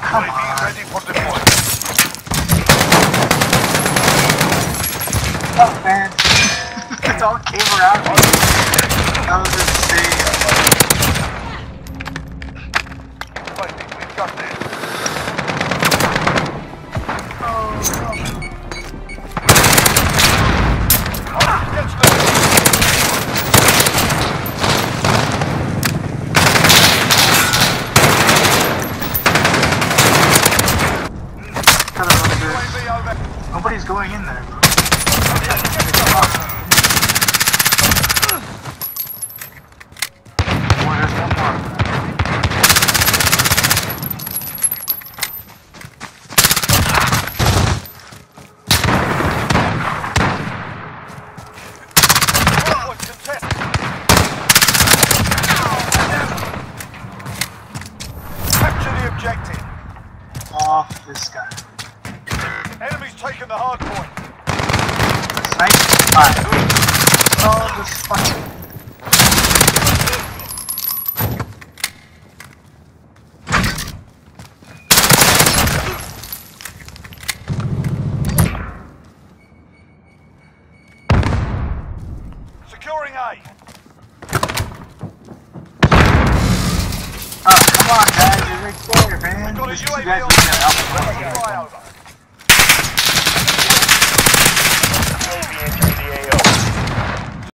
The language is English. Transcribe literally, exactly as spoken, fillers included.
come on. Ready for deployment. Oh man. It all came around me. That was insane. Fighting, we've got this. Oh no. Nobody's going in there, bro. Oh, there's one more. Capture the objective. Oh, this guy. Enemy's taken the hard point. Nice. Alright. Oh, this fucking. Securing A. Oh, come on, guys. You're right there, man. Got a These U two A V guys on are gonna help us. the flyover.